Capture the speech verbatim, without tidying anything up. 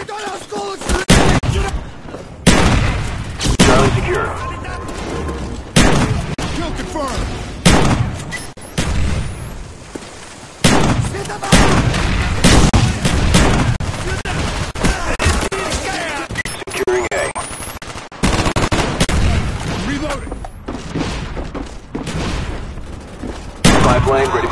Charlie secure. Kill confirmed. Securing A. Reloading. Five lane ready